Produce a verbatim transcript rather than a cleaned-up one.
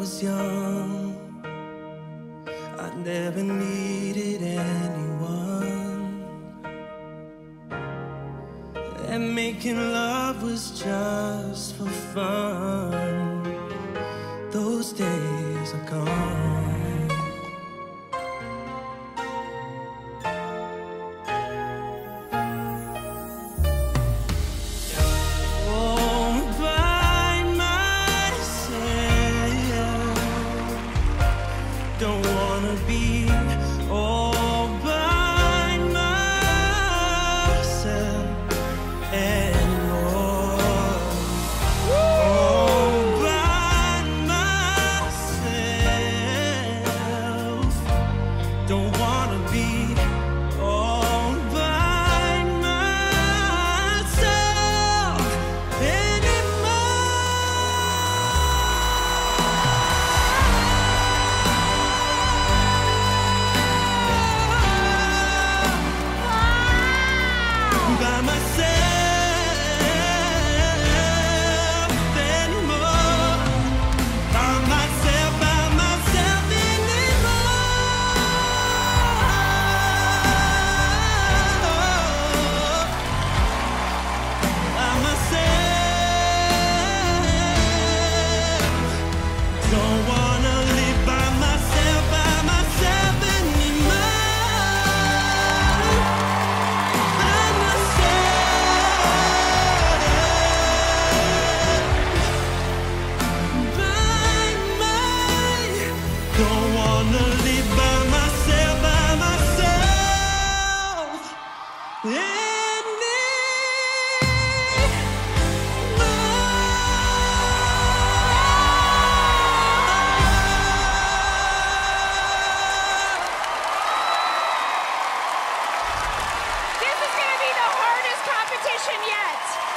was young, I never needed anyone, and making love was just for fun. Those days are gone. Don't wanna be all by myself anymore. All by myself. Don't wanna be all by myself by myself anymore. By myself, by myself anymore. By myself. Don't wanna live by myself, by myself anymore. By myself. Don't wanna live by myself, by myself This is going to be the hardest competition yet.